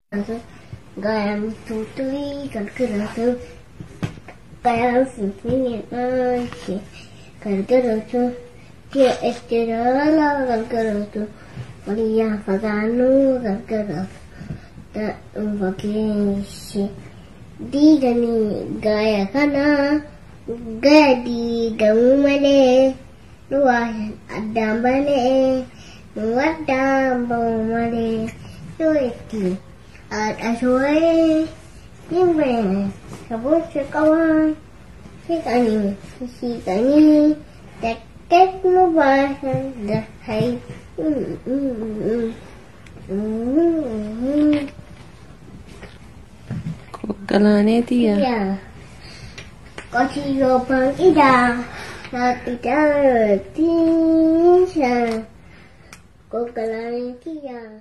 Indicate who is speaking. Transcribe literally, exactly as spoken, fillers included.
Speaker 1: Gayam tutui kalkalasu Gayam sintini anche kalkalasu Tia estirala kalkalasu Maria fagano kalkalasu Da uvakishi Digani gaya kana Gaya di gamumane Luahan adambane Nuadambamane Nueti At asoy nhưng về cả bốn sẽ câu cái cả nhiều thì cả như đặt kết nó vào là hay
Speaker 2: Kokalane dia.
Speaker 1: Ya, có chỉ có bằng ít à là từ từ từ sa Kokalane dia.